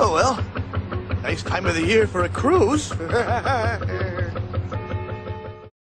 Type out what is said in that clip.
Oh, well, nice time of the year for a cruise.